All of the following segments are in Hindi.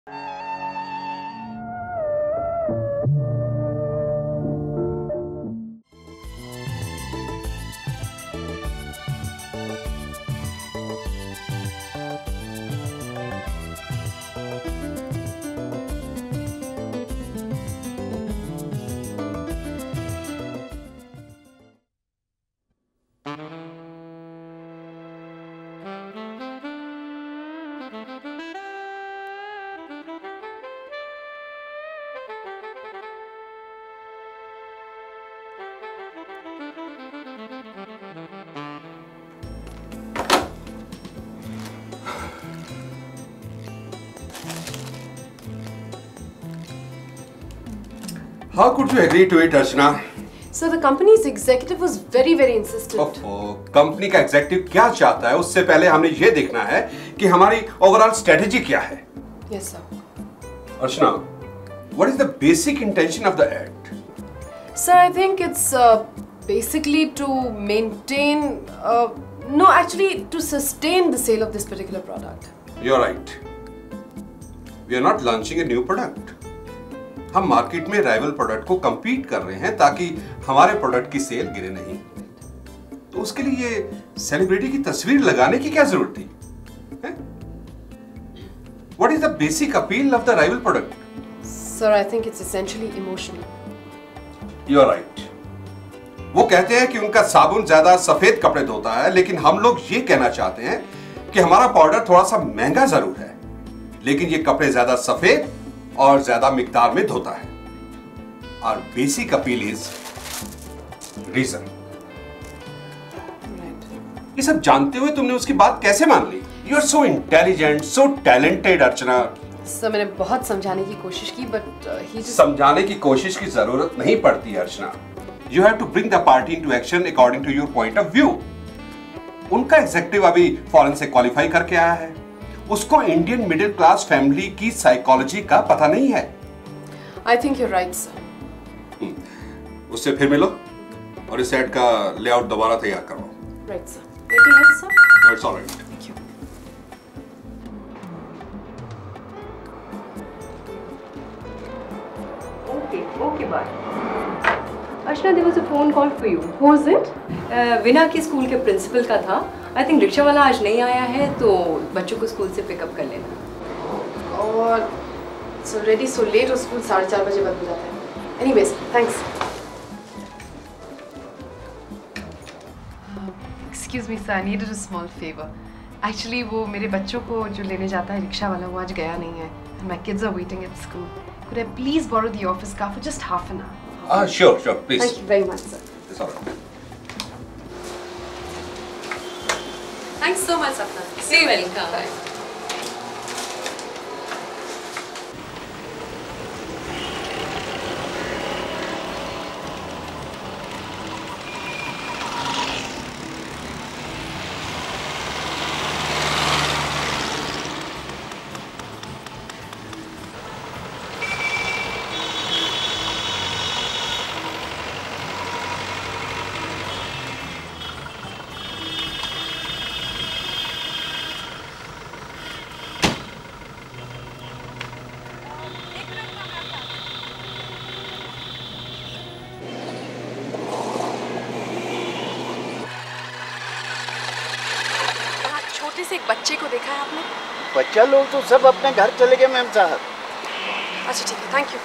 How could you agree to it, Archana? So the company's executive was very insistent. Company का एग्जीक्यूटिव क्या चाहता है उससे पहले हमने ये देखना है कि हमारी ओवरऑल स्ट्रेटेजी क्या है. Yes, sir. Archana, what is the basic intention of the ad? Sir, I think it's basically to maintain, no, actually to sustain the sale of this particular product. You're right. We are not launching a new product. हम मार्केट में राइवल प्रोडक्ट को compete कर रहे हैं ताकि हमारे प्रोडक्ट की सेल गिरे नहीं. तो उसके लिए सेलिब्रिटी की तस्वीर लगाने की क्या जरूरत थी? What is the basic appeal of the rival product? Sir, I think it's essentially emotional. You're right. वो कहते हैं कि उनका साबुन ज्यादा सफेद कपड़े धोता है, लेकिन हम लोग ये कहना चाहते हैं कि हमारा पाउडर थोड़ा सा महंगा जरूर है, लेकिन ये कपड़े ज्यादा सफेद और ज्यादा मिकदार में धोता है. Our basic appeal is reason. ये सब जानते हुए तुमने उसकी बात कैसे मान ली? You are so intelligent, so talented, Archana. Sir, मैंने बहुत समझाने की कोशिश की, but he just... समझाने की कोशिश की जरूरत नहीं पड़ती Archana. You have to bring the party into action according to your point of view. उनका एग्जीक्यूटिव अभी फॉरेन से क्वालिफाई करके आया है. उसको इंडियन मिडिल क्लास फैमिली की साइकोलॉजी का पता नहीं है. I think you're right, sir. उससे फिर मिलो और इस एड का लेआउट दोबारा तैयार करो. Right, sir. Anything else, sir? No, it's all right. Thank you. Okay, bye. Archana, there was a phone call for you. Who was it? विना के स्कूल के प्रिंसिपल का था. I think रिक्शा वाला आज नहीं आया है, तो बच्चों को स्कूल से पिकअप कर लेना. और so already so late, और स्कूल 4:30 बजे बंद हो जाता है. Anyways, thanks. Excuse me, sir. I needed a small favor. Actually, वो मेरे बच्चों को जो लेने जाता है रिक्शा वाला, वो आज गया नहीं है. And my kids are waiting at school. Could I please borrow the office car for just half an hour? Sure, please. Thank you very much, sir. It's all right. Thanks so much, Sapna. You're welcome. Bye. से एक बच्चे को देखा है आपने? बच्चा लोग तो सब अपने घर चले गए मैम साहब. अच्छा ठीक है, थैंक यू.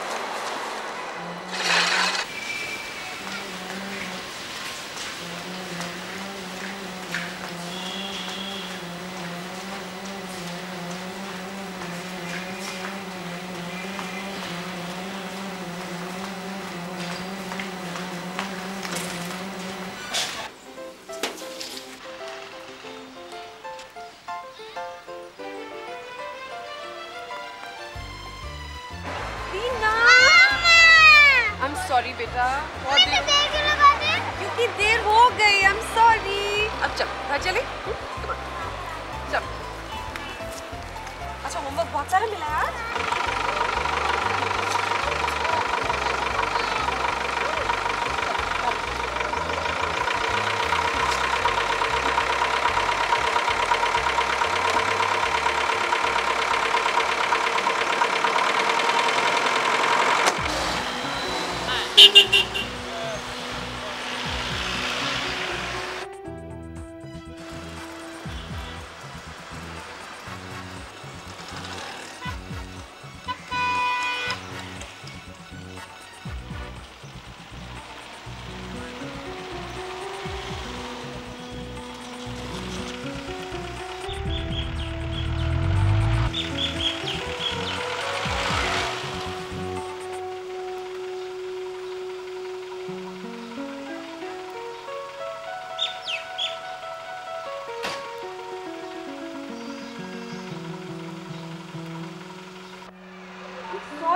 सॉरी बेटा, बहुत देर लगा दे क्योंकि देर हो गई. I am sorry. अब चल घर चले. चल. अच्छा, होमवर्क बहुत सारा मिला है आज.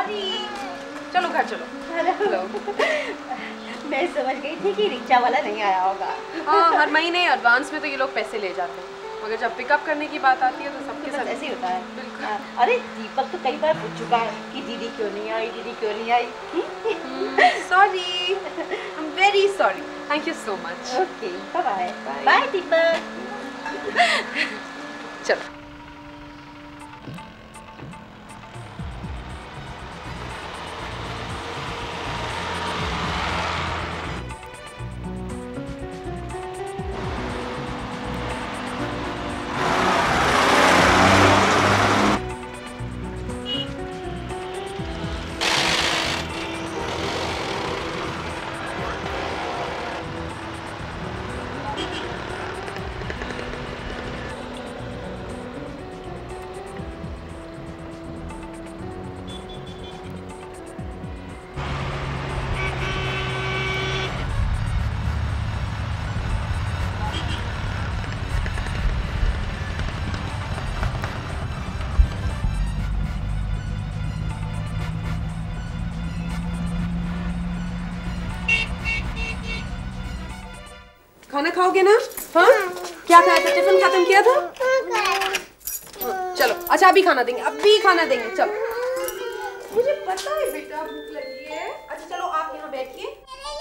सॉरी। चलो घर चलो। हेलो। मैं समझ गई थी कि रिक्शा वाला नहीं आया होगा। हाँ, हर महीने एडवांस में तो ये लोग पैसे ले जाते हैं, मगर जब पिकअप करने की बात आती है तो सबके साथ ऐसे ही होता है। अरे दीपक तो कई बार पूछ चुका है कि दीदी क्यों नहीं आई, दीदी क्यों नहीं आई। Sorry, I am very sorry. Thank you so much. Okay, bye bye. Bye Deepak. चलो। खाना खाओगे ना? हाँ? क्या खाया था? टिफिन खत्म किया था? चलो, अच्छा अभी खाना देंगे, अभी खाना देंगे। चलो। मुझे पता है बेटा भूख लगी है। अच्छा चलो आप यहाँ बैठिए।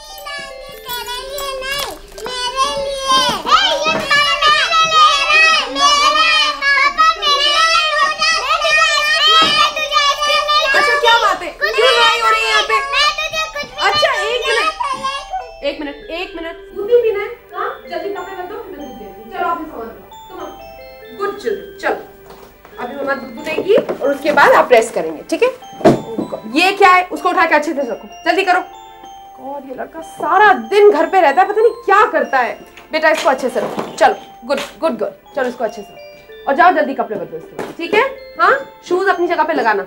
अच्छा क्या बात है? क्यों लड़ाई हो रही है यहाँ पे? अच्छा एक मिनट दूध भी पीना है? हाँ, जल्दी कपड़े बदलो फिर मैं दूध देती हूँ। चलो आप सामान लो। Come on. गुड चिल्ड्रन, चलो। अभी मम्मा दूध देगी और उसके बाद आप रेस्ट करेंगे, ठीक है? ये क्या है? उसको उठा के अच्छे से रखो, जल्दी करो। गॉड, ये लड़का सारा दिन घर पे रहता है, पता नहीं क्या करता है। बेटा इसको अच्छे से रखो। चलो, गुड गुड गर्ल। चलो इसको अच्छे से रखो और जाओ जल्दी कपड़े बदलो इसके बाद, ठीक है? हाँ, शूज अपनी जगह पे लगाना।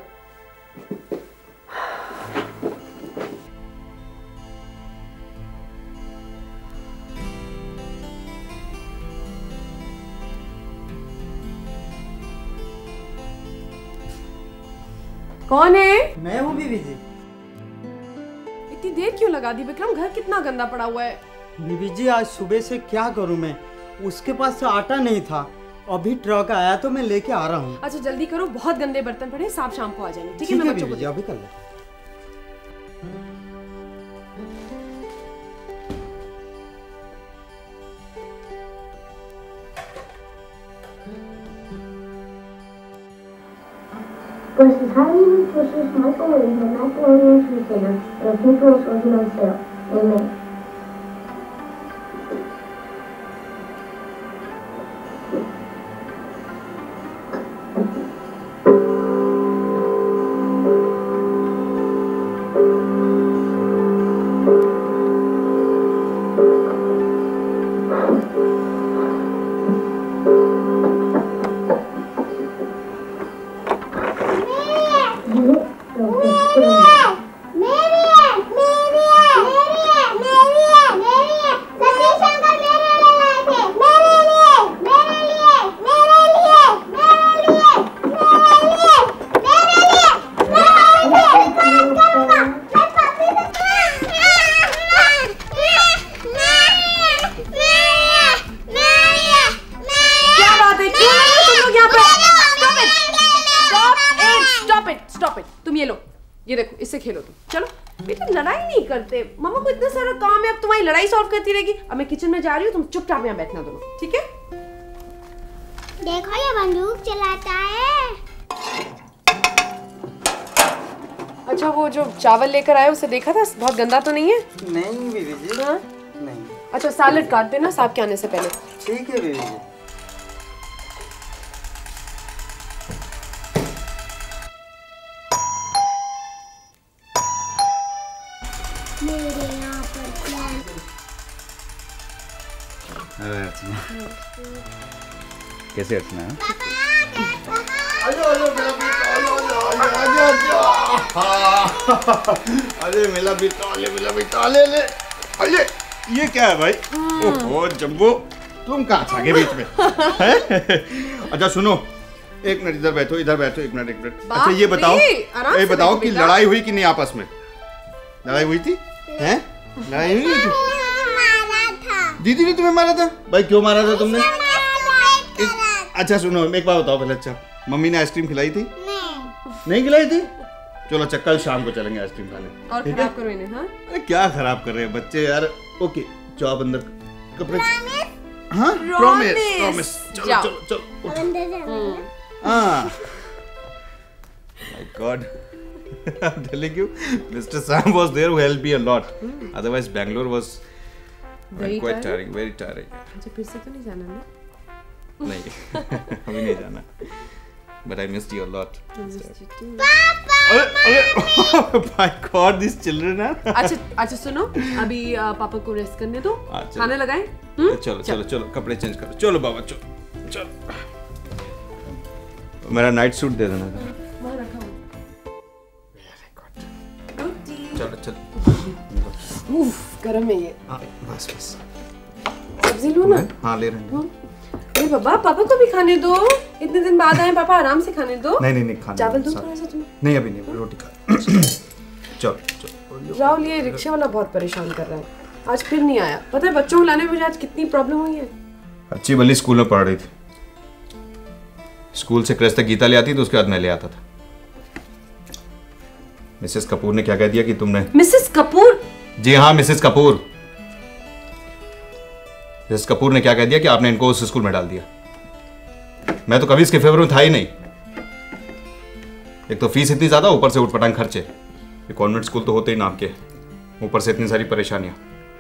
कौन है? मैं हूँ बीबी जी। इतनी देर क्यों लगा दी विक्रम? घर कितना गंदा पड़ा हुआ है। बीबी जी आज सुबह से क्या करूँ मैं, उसके पास आटा नहीं था, अभी ट्रक आया तो मैं लेके आ रहा हूँ। अच्छा जल्दी करो, बहुत गंदे बर्तन पड़े, साफ शाम को आ जाएंगे, ठीक है? मैं बच्चों को जी अभी कर ले। Pues Harry versus Michael in the Nickelodeon Center, the People's Organized Sale, in May. ये देखो, इससे खेलो तुम। चलो बेटा, लड़ाई नहीं करते। मम्मा को इतना सारा काम है, अब तुम्हारी लड़ाई सॉल्व करती रहेगी। अब मैं किचन में जा रही हूँ, तुम चुपचाप यहाँ बैठना दोनों, ठीक है? देखो ये बंदूक चलाता है। अच्छा वो जो चावल लेकर आए उसे देखा था? बहुत गंदा तो नहीं है? नहीं बीबी जी। हाँ? नहीं। अच्छा सैलेड काट देना साहब के आने से पहले। ठीक है बीबी जी। मेरे यहाँ पर प्लान। कैसे अर्चना? अरे मेरा बेटा ले अरे ये क्या है भाई? ओहो जम्बो, तुम कहाँ आ गए बीच में? अच्छा सुनो, एक मिनट इधर बैठो एक मिनट। बाप अच्छा ये बताओ रे, आराम ये से बताओ बैठो कि बेटा। लड़ाई हुई कि नहीं आपस में? लड़ाई हुई थी? हैं? लड़ाई हुई थी? दीदी ने तुम्हें मारा था? भाई क्यों मारा था तुमने? अच्छा सुनो, एक बात बताओ पहले। अच्छा मम्मी ने आइसक्रीम खिलाई थी? नहीं खिलाई थी? चलो अच्छा कल शाम को चलेंगे आइसक्रीम खाने। और खराब करो इन्हें। हाँ अरे क्या खराब कर रहे हैं बच्चे यार। ओके जाओ आप अंदर कपड़े। हाँ प्रॉमिस। चलो जाओ। चलो चलो। हाँ my God I'm telling you Mr. Sam was there who helped me a lot otherwise Bangalore was quite tiring very tiring अच्छा फिर से तो नहीं जाना ना? नहीं अभी नहीं जाना but I missed you a lot my God these children are अच्छा सुनो, अभी पापा को रेस्ट करने दो, चलो। खाना लगाएं। चलो कपड़े चेंज करो। चलो बाबा चलो मेरा नाइट सूट दे देना। वहाँ रखा हुआ। चलो उफ गरम है ये। बस सब्जी लो ना। हाँ ले रहे हैं। अरे बाबा पापा को भी खाने दो, इतने दिन बाद आए पापा, आराम से खाने दो। नहीं खाना चावल दो थोड़ा सा तुम्हें। नहीं अभी नहीं रोटी खा। चलो राहुल ये रिक्शा वाला बहुत परेशान कर रहा है, आज फिर नहीं आया। पता है बच्चों को लाने में मुझे आज कितनी प्रॉब्लम हुई है। अच्छी भली स्कूल में पढ़ रही थी, स्कूल से क्रेस तक गीता ले आती तो उसके बाद मैं ले आता था। मिसेस कपूर ने क्या कह दिया कि तुमने। मिसेस कपूर? जी हाँ मिसेस कपूर। मिसेस कपूर ने क्या कह दिया कि आपने इनको उस स्कूल में डाल दिया। मैं तो कभी इसके फेवर में था ही नहीं। एक तो फीस इतनी ज्यादा, ऊपर से उठपटांग खर्चे। ये कॉन्वेंट स्कूल तो होते ही नाम के, ऊपर से इतनी सारी परेशानियां।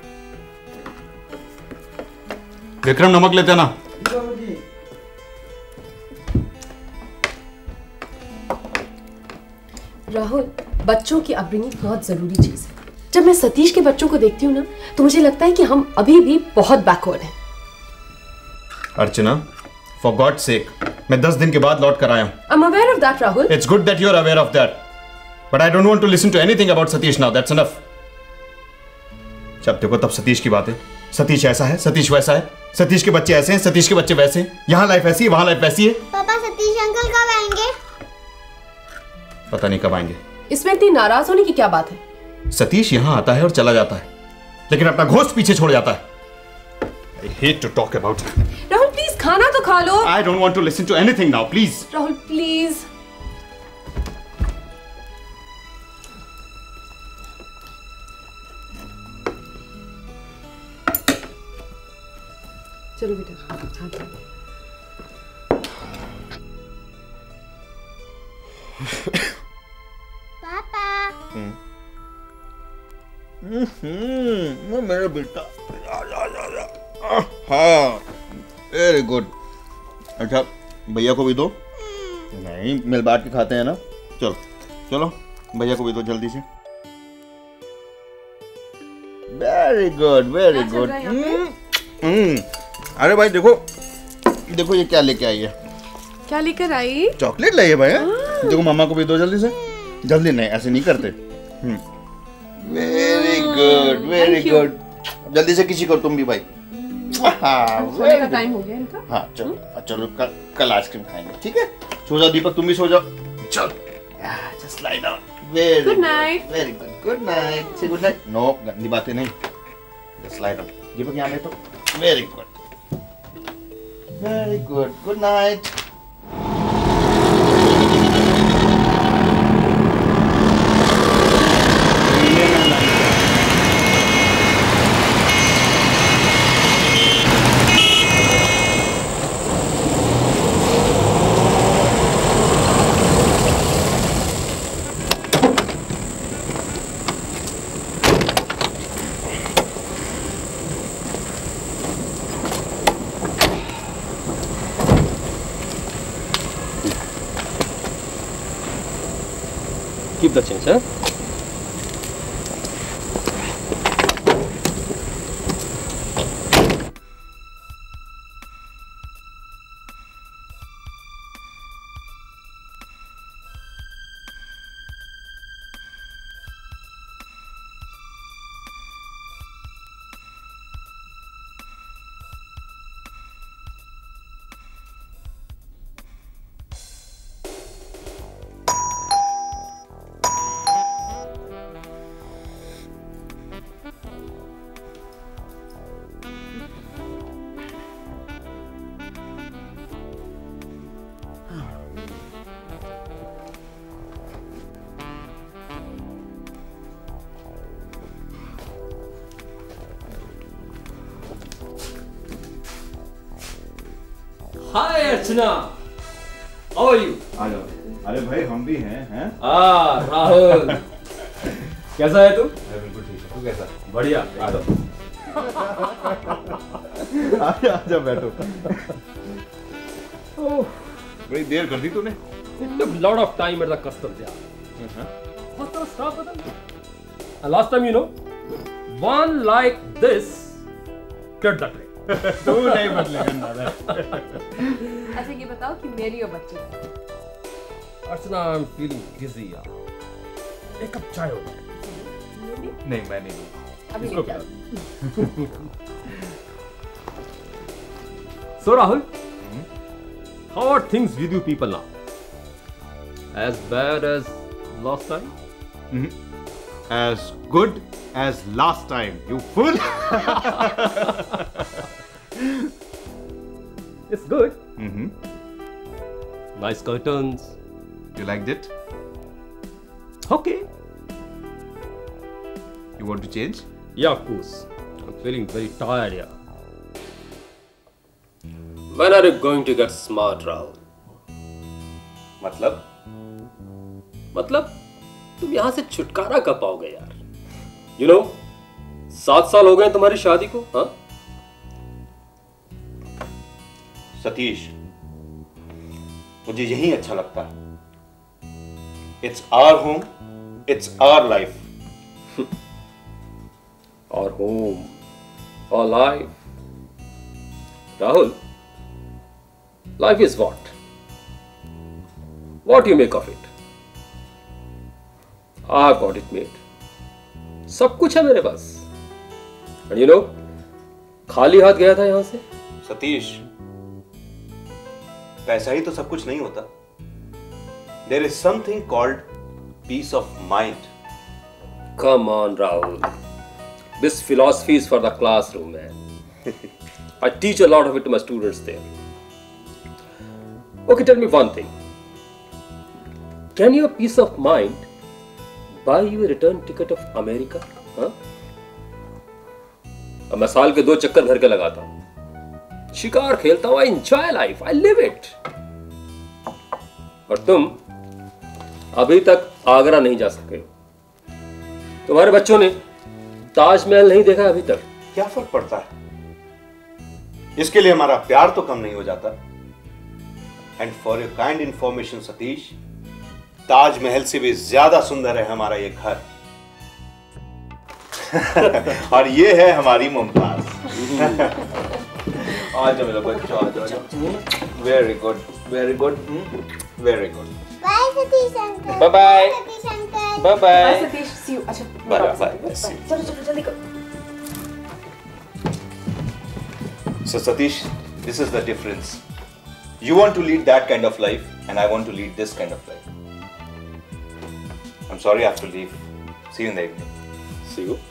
विक्रम नमक लेते ना। राहुल बच्चों की अपब्रिंगिंग बहुत जरूरी चीज है। जब मैं सतीश के बच्चों को देखती हूँ ना तो मुझे लगता है कि हम अभी भी बहुत बैकवर्ड हैं। अर्चना फॉर गॉड सेक, मैं 10 दिन के बाद लौट कर आया हूँ। I'm aware of that, Rahul. It's good that you're aware of that, but I don't want to listen to anything about Satish now. That's enough. जब देखो तब सतीश की बात है। सतीश ऐसा है, सतीश वैसा है, सतीश के बच्चे ऐसे हैं, सतीश के बच्चे वैसे हैं, यहाँ लाइफ ऐसी है, वहाँ लाइफ वैसी है। पापा सतीश अंकल कब आएंगे? पता नहीं कब आएंगे। इसमें इतनी नाराज होने की क्या बात है? सतीश यहाँ आता है और चला जाता है, लेकिन अपना घोस्ट पीछे छोड़ जाता है। I hate to talk about it. Rahul please खाना तो खा लो। I don't want to listen to anything now, please. Rahul please. चलो बेटा हाथ धो। पापा मेरा बेटा। हाँ वेरी गुड। अच्छा भैया को भी दो। नहीं मिल बांट के खाते हैं ना। चलो चलो भैया को भी दो जल्दी से। Very good very good. अरे भाई देखो देखो ये क्या लेके आई है। क्या लेकर आई? चॉकलेट लाई है भाई। देखो मामा को भी दो जल्दी से। जल्दी नहीं ऐसे नहीं करते। Very good very good. जल्दी से किसी को तुम भी भाई। सोने का टाइम हो गया इनका। हाँ चलो चलो कल आइसक्रीम खाएंगे ठीक है। सो जाओ दीपक तुम भी सो जाओ। चल just lie down. Very good night. Very good good night. Say good night. No गंदी बातें नहीं। Just lie down. दीपक यहाँ बैठो। Very good very good good night. Keep the change, huh? Hi Archana, how are you? आ जाओ। अरे भाई हम भी हैं? राहुल कैसा है तू? बिल्कुल ठीक है, तू कैसा? बढ़िया। आ जाओ। आजा बैठो। बड़ी देर कर दी तूने। It took lot of time at the customs यार। बहुत सारा स्टाफ बदल। Last time you know, one like this cleared the tray। तू नहीं बदलेगा दादा। अच्छा ये बताओ कि मेरी और बच्ची अर्चना, I'm feeling dizzy यार। एक कप चाय हो जाए। नहीं मैं नहीं दूँगा। अभी इसको पिला। So Rahul, how are things with you people now? As bad as last time? As good as last time, you fool. It's good. Nice curtains. You liked it? Okay. You want to change? Yeah, of course. I'm feeling very tired here. When are you going to get smart, Rahul? मतलब तुम यहाँ से छुटकारा कब पाओगे यार? You know, 7 साल हो गए तुम्हारी शादी को, हाँ? सतीश, मुझे यही अच्छा लगता है। It's our home, it's our life. Our home, our life. Rahul, life is what? What do you make of it? I've got it made. सब कुछ है मेरे पास। And you know, खाली हाथ गया था यहां से। सतीश, पैसा ही तो सब कुछ नहीं होता। There is something called peace of mind. Come on, Rahul. This philosophy is for the classroom, man. I teach a lot of it to my students there. Okay, tell me one thing. Can your peace of mind buy you a return ticket of America? Huh? अब मैं साल के 2 चक्कर घर के लगाता हूं, शिकार खेलता हूं, I enjoy life, I live it. और तुम अभी तक आगरा नहीं जा सके हो। तुम्हारे बच्चों ने ताजमहल नहीं देखा अभी तक। क्या फर्क पड़ता है? इसके लिए हमारा प्यार तो कम नहीं हो जाता। And for your kind information Satish, Taj Mahal से भी ज्यादा सुंदर है हमारा ये घर। और ये है हमारी मुमताज। आज मेरे बच्चों, आज very good, very good, very good. Bye Satish uncle. Bye bye. Satish uncle. Bye bye. Bye Satish, see you. अच्छा बाय बाय। चलो चलो जल्दी करो। So Satish, this is the difference. You want to lead that kind of life, and I want to lead this kind of life. I'm sorry I have to leave. See you in the evening. See you.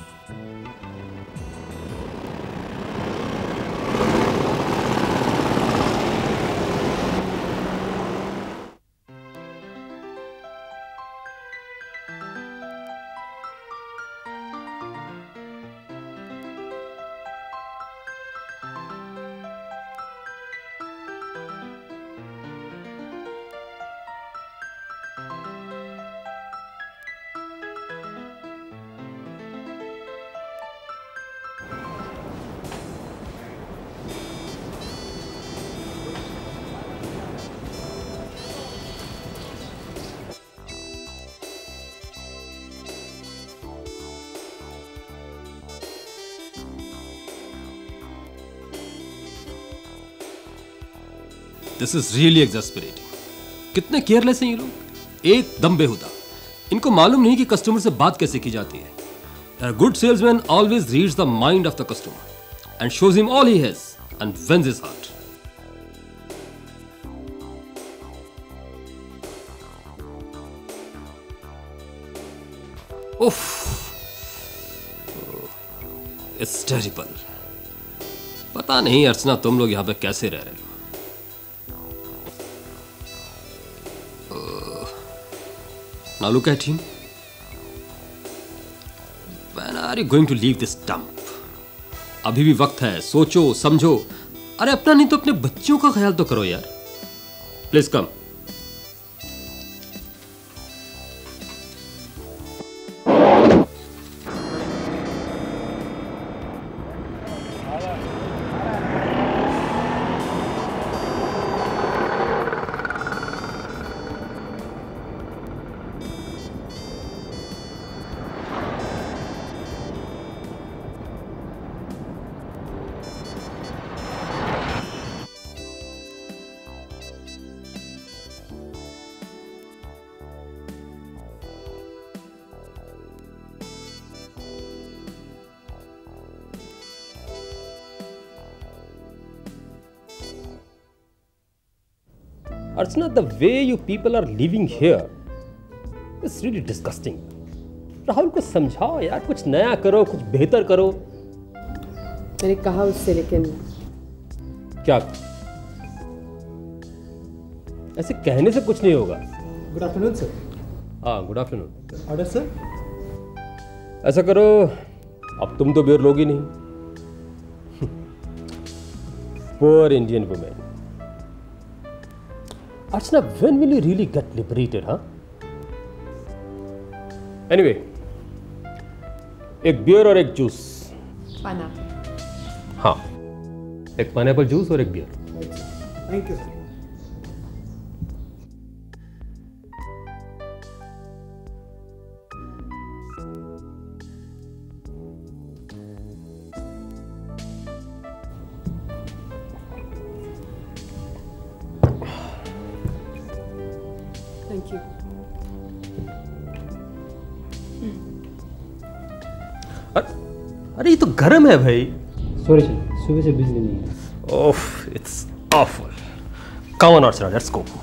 This is really exasperating. कितने केयरलेस हैं ये लोग, एकदम बेहुदा। इनको मालूम नहीं कि कस्टमर से बात कैसे की जाती है। A good salesman always reads the mind of the customer and shows him all he has and wins his heart. Oof. It's terrible. पता नहीं अर्चना तुम लोग यहाँ पे कैसे रह रहे हो। Now look at him. When are you going to leave this dump? अभी भी वक्त है, सोचो समझो अरे अपना नहीं तो अपने बच्चों का ख्याल तो करो यार। Please come. Archana, the way you people are living here is really disgusting. Rahul को समझाओ यार, कुछ नया करो, कुछ बेहतर करो। मैंने कहा उससे, लेकिन क्या? ऐसे कहने से कुछ नहीं होगा। Good afternoon sir. हाँ, गुड आफ्टरनून। Order sir. ऐसा करो, अब तुम तो बियर लोगी नहीं। Poor Indian women. Archana, when will you really get liberated, huh? Anyway, एक बियर और एक जूस। पाइनएप्पल। हाँ, एक पाइनएप्पल जूस और एक beer. Thank you sir. Thank you. अरे ये तो गर्म है भाई। सॉरी सर, सुबह से बिजली नहीं है। ओफ, it's awful. Come on Archana, let's go.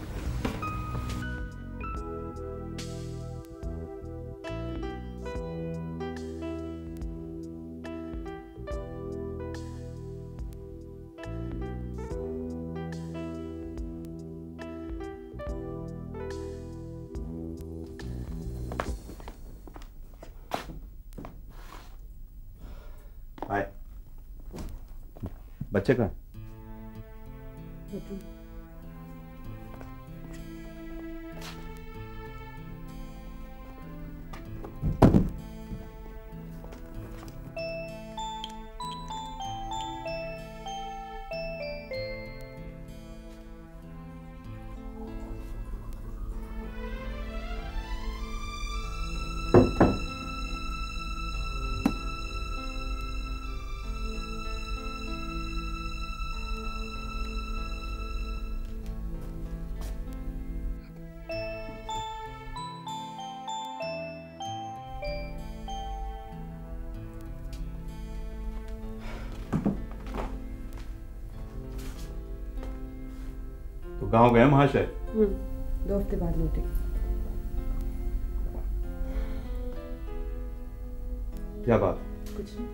Hi, बच्चे कहाँ? तो गांव गए महाशय? 2 हफ्ते बाद लौटे। क्या बात? कुछ नहीं।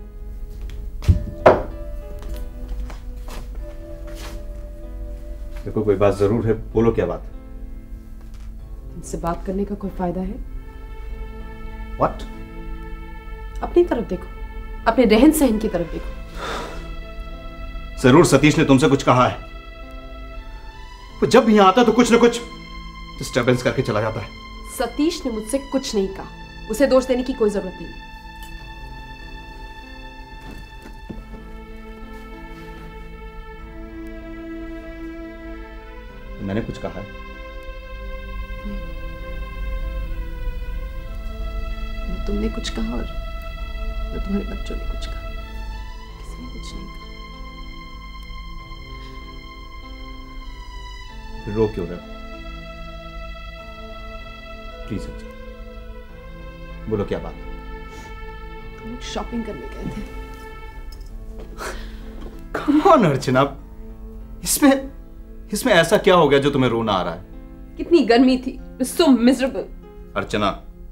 देखो, कोई बात जरूर है, बोलो क्या बात? तुमसे बात करने का कोई फायदा है? What? अपनी तरफ देखो, अपने रहन सहन की तरफ देखो। जरूर सतीश ने तुमसे कुछ कहा है। वो जब भी यहाँ आता तो कुछ न कुछ डिस्टर्बेंस करके चला जाता है। सतीश ने मुझसे कुछ नहीं कहा, उसे दोष देने की कोई जरूरत नहीं। मैंने कुछ कहा है? न तुमने कुछ कहा और न तुम्हारे बच्चों ने कुछ कहा, किसी ने कुछ नहीं कहा। रो क्यों रहे हो? प्लीज बोलो क्या बात? हम लोग शॉपिंग करने गए थे। कम ऑन अर्चना, इसमें ऐसा क्या हो गया जो तुम्हें रोना आ रहा है? कितनी गर्मी थी, so miserable। अर्चना,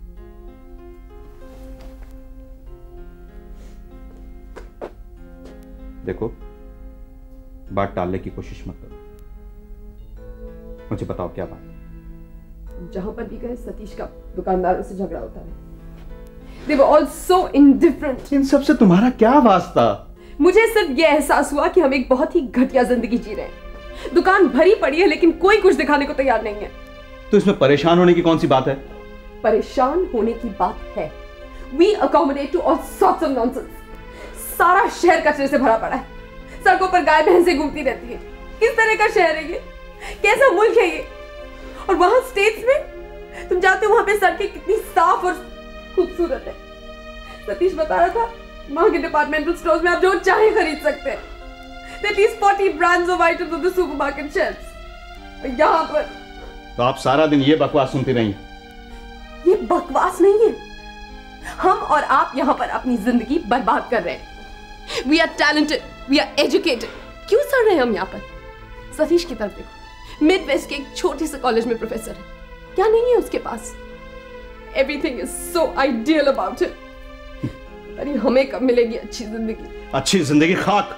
देखो, बात टालने की कोशिश मत करो, मुझे बताओ क्या बात? जहां पर भी गए सतीश का दुकानदारों से झगड़ा होता है। They were all so indifferent। इन सब से तुम्हारा क्या वास्ता? मुझे सिर्फ ये एहसास हुआ कि हम एक बहुत ही घटिया जिंदगी जी रहे हैं। दुकान भरी पड़ी है लेकिन कोई कुछ दिखाने को तैयार नहीं है। तो इसमें परेशान होने की कौन सी बात है? परेशान होने की बात है। We accommodate to all sorts of nonsense. सारा शहर कचरे से भरा पड़ा है। सड़कों पर गाय भैंसें घूमती रहती है। किस तरह का शहर है ये? कैसा मुल्क है ये? और वहां स्टेट्स में तुम जाते हो, वहां पे सड़कें कितनी साफ और खूबसूरत है। सतीश बता रहा था वहां के डिपार्टमेंटल स्टोर्स में आप जो चाहे खरीद सकते हैं। At least 40 brands of items on the supermarket shelves. यहाँ पर तो आप सारा दिन ये बकवास सुनती रही। ये बकवास नहीं है। हम और आप यहाँ पर अपनी जिंदगी बर्बाद कर रहे हैं। We are talented, we are educated. क्यों सड़ रहे हैं हम यहाँ पर? सतीश की तरफ देखो, मिड वेस्ट के एक छोटे से कॉलेज में प्रोफेसर है। क्या नहीं है उसके पास? Everything is so ideal about it. अरे हमें कब मिलेगी अच्छी जिंदगी? अच्छी जिंदगी खाक।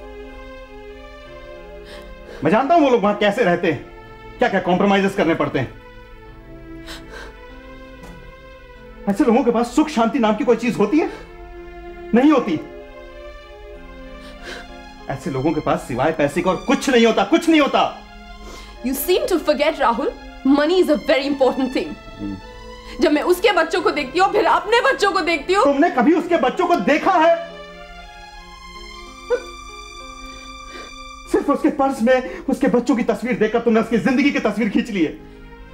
मैं जानता हूं वो लोग वहां कैसे रहते हैं, क्या क्या कॉम्प्रोमाइजेस करने पड़ते हैं। ऐसे लोगों के पास सुख शांति नाम की कोई चीज होती है? नहीं होती। ऐसे लोगों के पास सिवाय पैसे का और कुछ नहीं होता, कुछ नहीं होता। You seem to forget, Rahul, money is a very important thing. जब मैं उसके बच्चों को देखती हूँ फिर अपने बच्चों को देखती हूँ। तुमने कभी उसके बच्चों को देखा है? सिर्फ उसके पर्स में उसके बच्चों की तस्वीर देखकर तुमने उसकी जिंदगी की तस्वीर खींच ली है।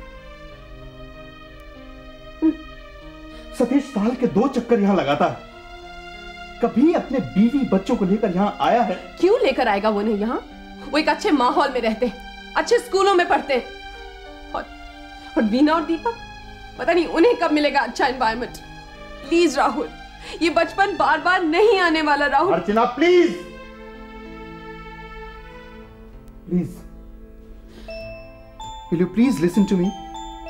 सतीश साल के 2 चक्कर यहां लगाता है, कभी अपने बीवी बच्चों को लेकर यहां आया है? क्यों लेकर आएगा वो नहीं यहाँ? वो एक अच्छे माहौल में रहते हैं, अच्छे स्कूलों में पढ़ते हैं। और वीना और दीपक, पता नहीं उन्हें कब मिलेगा अच्छा एनवायरनमेंट। प्लीज राहुल, ये बचपन बार बार नहीं आने वाला। Rahul Archana please, please, will you please listen to me?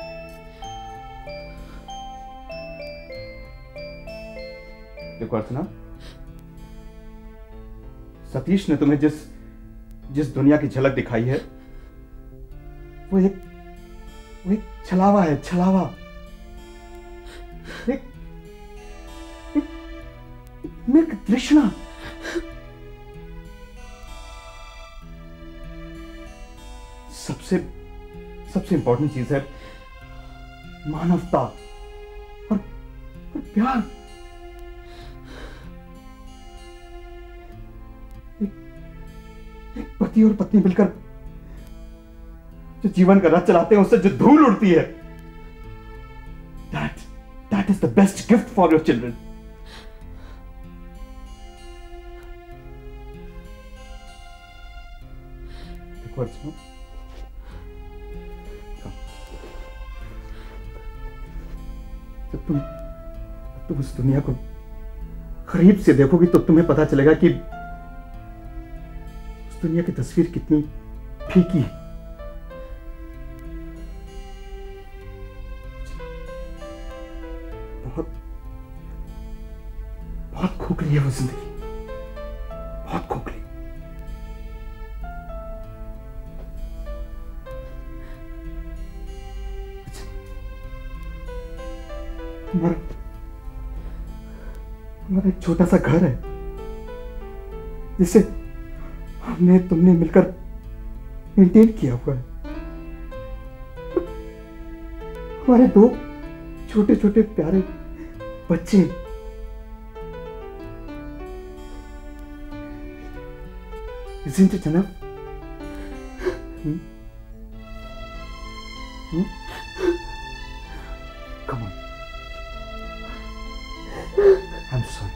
देखो अर्चना, सतीश ने तुम्हें जिस दुनिया की झलक दिखाई है वो एक छलावा है, छलावा। एक मृग तृष्णा। सबसे इंपॉर्टेंट चीज है मानवता और प्यार। एक पति और पत्नी मिलकर जो जीवन का रथ चलाते हैं, उससे जो धूल उड़ती है, that is the best gift for your children. देखो अर्चना, जब तुम उस दुनिया को करीब से देखोगी तो तुम्हें पता चलेगा कि उस दुनिया की तस्वीर कितनी फीकी है। बहुत खोखली है वो जिंदगी, बहुत खोखली। हमारा एक छोटा सा घर है जिसे तुमने मिलकर मेंटेन किया हुआ है। हमारे 2 छोटे छोटे प्यारे बच्चे, isn't it enough? Come on. I'm sorry.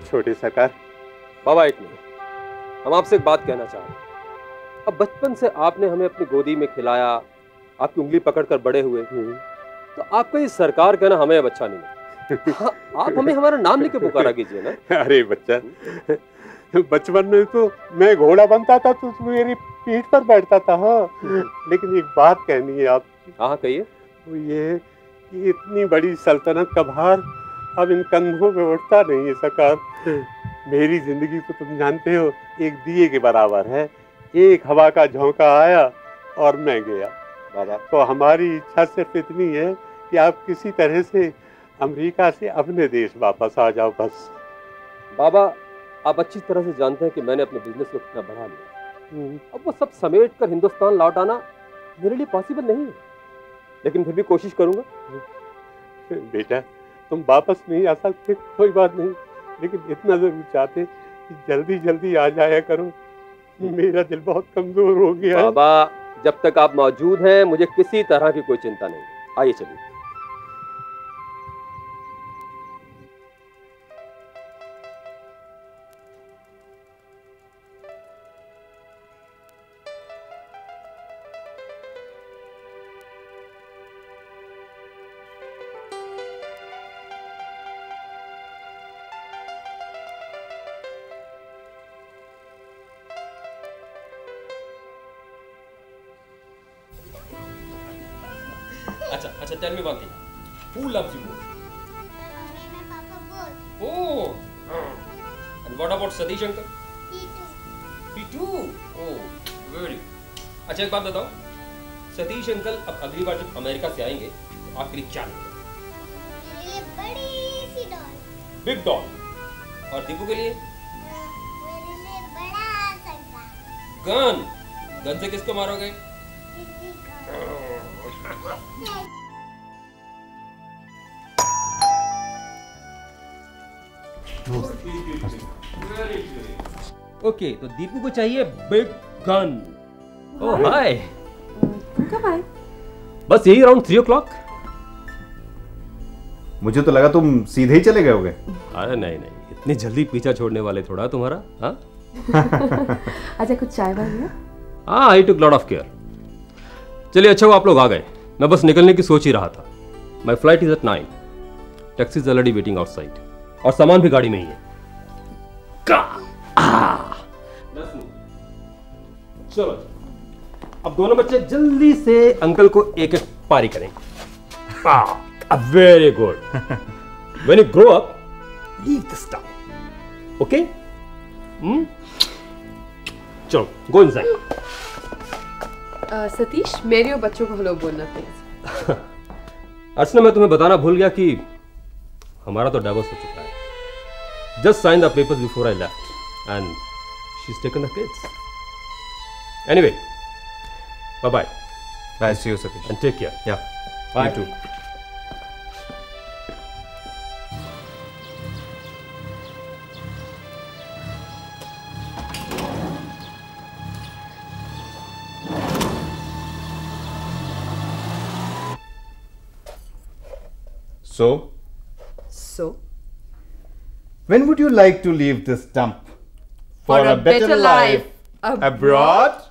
छोटे सरकार। बाबा एक मिनट, हम आपसे एक बात कहना चाह रहे हैं। अब बचपन से आपने हमें अपनी गोदी में खिलाया, आपकी उंगली पकड़कर बड़े हुए, तो आपका ये सरकार कहना हमें अब अच्छा नहीं। हाँ, आप हमें हमारा नाम लेके पुकारा कीजिए ना। अरे बच्चा, बचपन में तो मैं घोड़ा बनता था तो मेरी पीठ पर बैठता था। हाँ, लेकिन एक बात कहनी है आप। हाँ कहिए। वो ये कि इतनी बड़ी सल्तनत का भार अब इन कंधों पे उठता नहीं है सरकार। मेरी जिंदगी तो तुम जानते हो एक दिए के बराबर है। एक हवा का झोंका आया और मैं गया। बाबा तो हमारी इच्छा सिर्फ इतनी है कि आप किसी तरह से अमेरिका से अपने देश वापस आ जाओ बस। बाबा आप अच्छी तरह से जानते हैं कि मैंने अपने बिजनेस को कितना बढ़ा लिया। अब वो सब समेट कर हिंदुस्तान लौट आना मेरे लिए पॉसिबल नहीं है, लेकिन फिर भी कोशिश करूंगा। बेटा तुम वापस नहीं आ सकते कोई बात नहीं, लेकिन इतना जरूर चाहते कि जल्दी जल्दी आ जाया करो। मेरा दिल बहुत कमजोर हो गया है। बाबा जब तक आप मौजूद हैं मुझे किसी तरह की कोई चिंता नहीं। आइए चलिए। अच्छा, tell me one thing. Who loves you more? Oh. And what about Satish uncle? He too. Oh, very. अच्छा एक बात बताओ, सतीश अंकल अब अगली बार जब अमेरिका से आएंगे तो आपके लिए क्या लेंगे? बड़ी सी डॉल। Big doll. और दीपू के लिए? मेरे लिए बड़ा सा गन। गन से किसको मारोगे? ओके, तो दीपू को चाहिए बिग गन। ओह हाय। कब आए? बस यही अराउंड 3 o'clock। मुझे तो लगा तुम सीधे ही चले गए होगे। अरे नहीं, इतनी जल्दी पीछा छोड़ने वाले थोड़ा तुम्हारा। हाँ अच्छा कुछ चाय बना? हाँ, I took lot of care. चलिए अच्छा वो आप लोग आ गए, मैं बस निकलने की सोच ही रहा था। My flight is at 9। Taxi is already waiting outside और सामान भी गाड़ी में ही है। चलो अब दोनों बच्चे जल्दी से अंकल को एक एक पारी करेंगे। Very good. When you grow up leave this town, okay? चलो गो इनसाइड। सतीश मेरे और बच्चों को हेलो बोलना प्लीज। अर्चना मैं तुम्हें बताना भूल गया कि हमारा तो डिवोर्स हो चुका है। Just sign the papers before I left and she is taken the kids. Anyway bye bye. Bye, see you Satish and take care. Yeah bye you too. So, when would you like to leave this dump for a better life abroad?